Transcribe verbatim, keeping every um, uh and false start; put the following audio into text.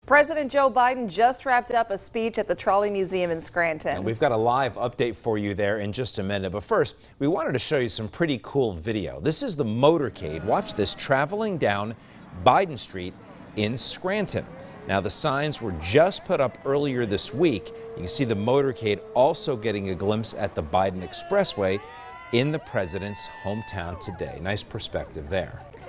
President Joe Biden just wrapped up a speech at the Trolley Museum in Scranton. And we've got a live update for you there in just a minute. But first, we wanted to show you some pretty cool video. This is the motorcade. Watch this, traveling down Biden Street in Scranton. Now, the signs were just put up earlier this week. You can see the motorcade also getting a glimpse at the Biden Expressway in the president's hometown today. Nice perspective there.